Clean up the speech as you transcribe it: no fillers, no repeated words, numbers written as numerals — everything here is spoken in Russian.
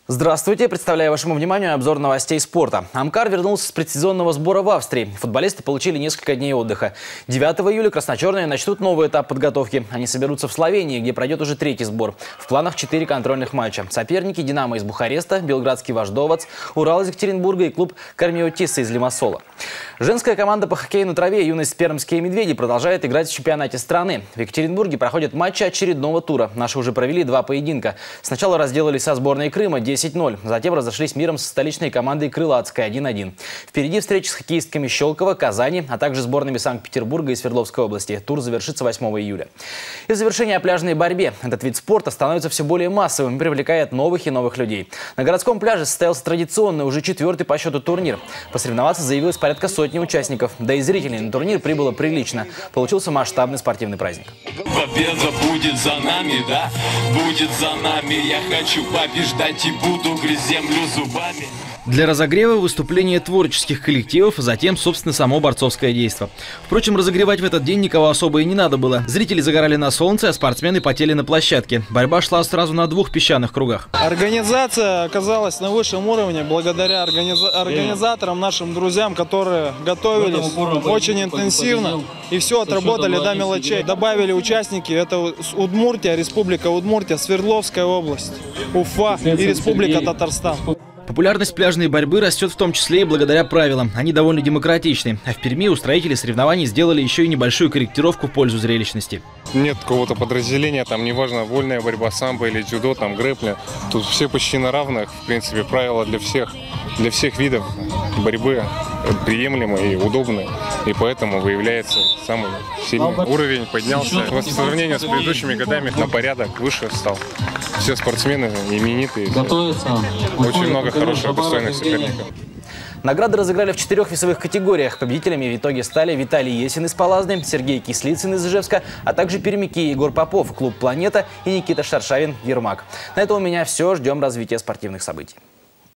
Здравствуйте! Представляю вашему вниманию обзор новостей спорта. Амкар вернулся с предсезонного сбора в Австрии. Футболисты получили несколько дней отдыха. 9 июля красно-черные начнут новый этап подготовки. Они соберутся в Словении, где пройдет уже третий сбор. В планах 4 контрольных матча. Соперники – «Динамо» из Бухареста, белградский «Вождовац», «Урал» из Екатеринбурга и клуб «Кармиотисса» из Лимассола. Женская команда по хоккею на траве «Юность Пермские медведи» продолжает играть в чемпионате страны. В Екатеринбурге проходят матчи очередного тура. Наши уже провели 2 поединка. Сначала разделались со сборной Крыма 10-0. Затем разошлись миром со столичной командой «Крылатская» 1-1. Впереди встречи с хоккеистками Щелково, Казани, а также сборными Санкт-Петербурга и Свердловской области. Тур завершится 8 июля. И в завершение о пляжной борьбе. Этот вид спорта становится все более массовым и привлекает новых и новых людей. На городском пляже состоялся традиционный, уже 4-й по счету турнир. Посоревноваться заявилось порядка сотни участников. Да и зрителей на турнир прибыло прилично. Получился масштабный спортивный праздник. Победа будет за нами, да, будет за нами. Я хочу побеждать и буду грызть землю зубами. Для разогрева выступления творческих коллективов, а затем, собственно, само борцовское действо. Впрочем, разогревать в этот день никого особо и не надо было. Зрители загорали на солнце, а спортсмены потели на площадке. Борьба шла сразу на 2 песчаных кругах. Организация оказалась на высшем уровне благодаря организаторам, нашим друзьям, которые готовились очень интенсивно и все отработали до мелочей. Добавили участники, это Удмуртия, Республика Удмуртия, Свердловская область, Уфа и Республика Татарстан. Популярность пляжной борьбы растет в том числе и благодаря правилам. Они довольно демократичны. А в Перми устроители соревнований сделали еще и небольшую корректировку в пользу зрелищности. Нет какого-то подразделения, там неважно, вольная борьба, самбо или дзюдо, там грэпли. Тут все почти на равных, в принципе, правила для всех видов борьбы приемлемые и удобные. И поэтому выявляется самый сильный. Уровень поднялся. По сравнению с предыдущими годами на порядок выше стал. Все спортсмены именитые. Очень много хороших, достойных соперников. Награды разыграли в 4 весовых категориях. Победителями в итоге стали Виталий Есин из Палазны, Сергей Кислицын из Ижевска, а также пермяки Егор Попов, клуб «Планета» и Никита Шаршавин, Ермак. На этом у меня все. Ждем развития спортивных событий.